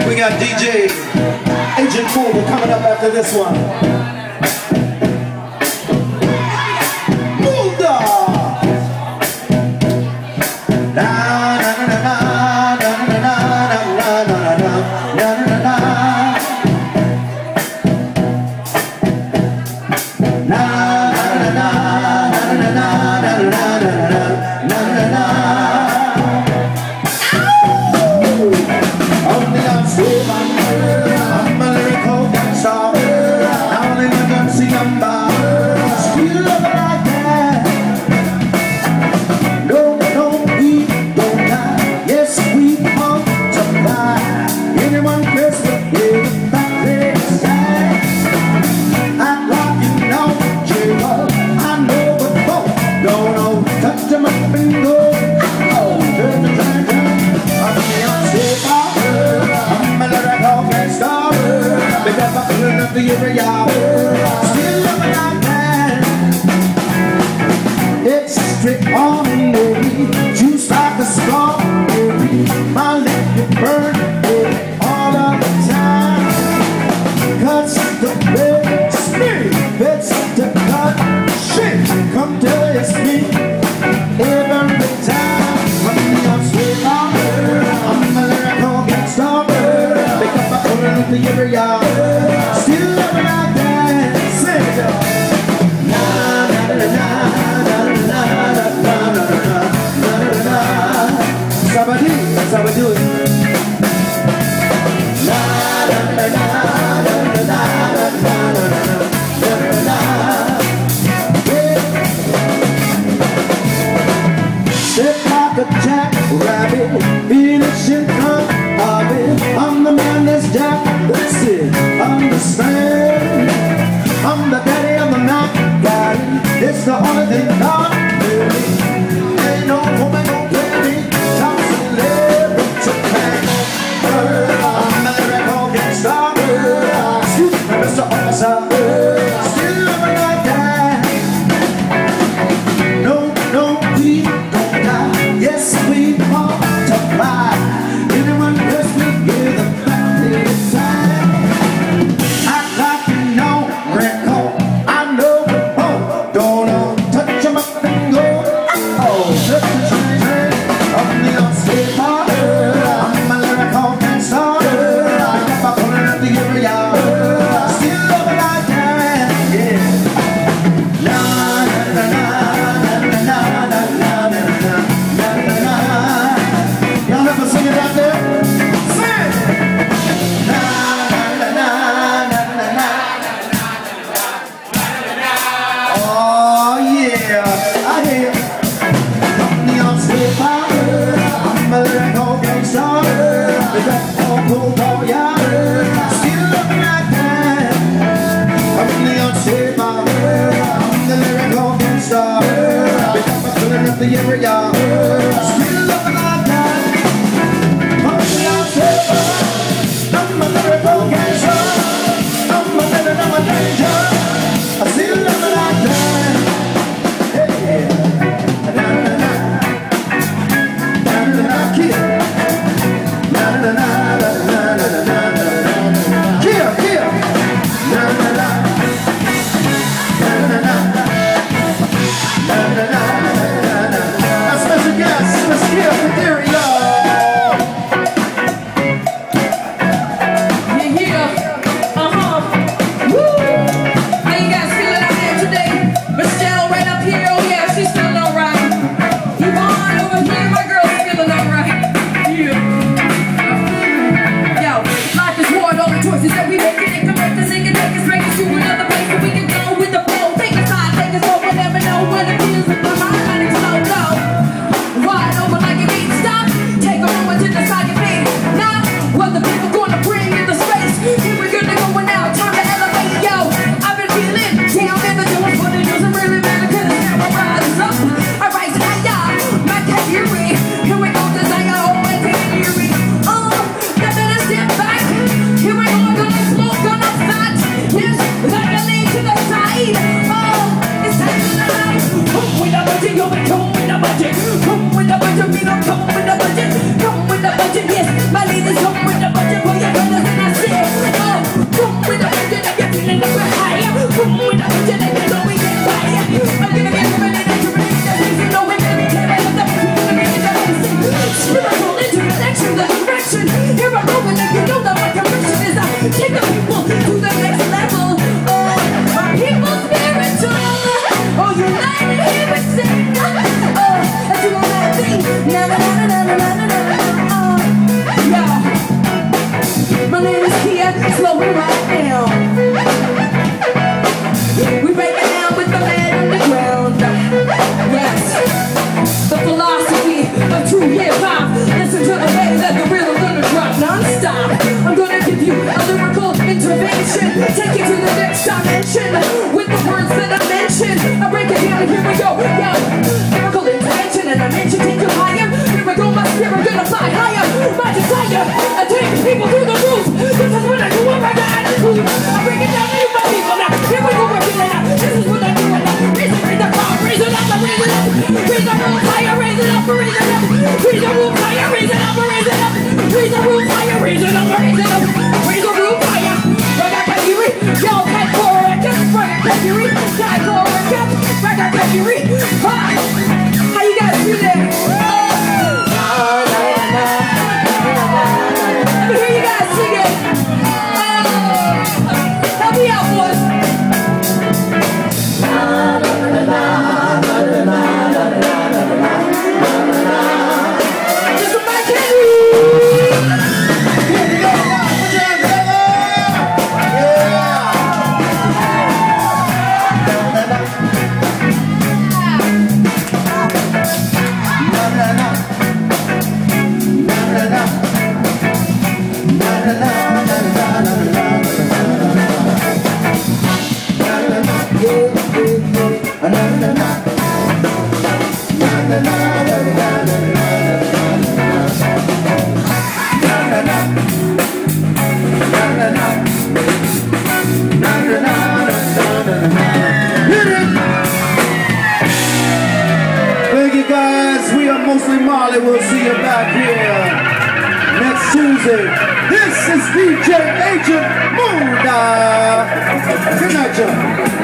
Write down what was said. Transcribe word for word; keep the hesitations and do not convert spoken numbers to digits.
We got D J Agent Folder coming up after this one. The area, still loving like that. It's strict on me, juice like a strawberry. My lip burn all of the time. Cuts the bed, spin, beds to cut. Shit, come tell it's me every time. I'm sweet on her, I'm a lyrical gangster. Pick up my color of the area. Still loving like that. Sing it. Na na na na na na na na na na. That's how I do it. That's how I do it. Na na na na na na na na na. Step like a jackrabbit in a shit cup of it. I'm the man that's jack. That's it. Understand, I'm the daddy of the night guy. It's the only thing God really. Ain't no woman gon' play me. I'm celebrity man. I'm a lyrical gangster. Excuse me, Mister Officer. Still living like that. No, no, we don't die. Yes, we multiply. Anyone bless me with a family time. The area, still loving like that. I'm a lyrical gangster. I'm a living, I'm a danger. I still loving like that. Hey, na na na, na na na, kid, na na na, na na na na, kid, kid, na na na, na na na, na na na. Tuesday back here. Next Tuesday. This is D J Agent Muda. Good night, y'all.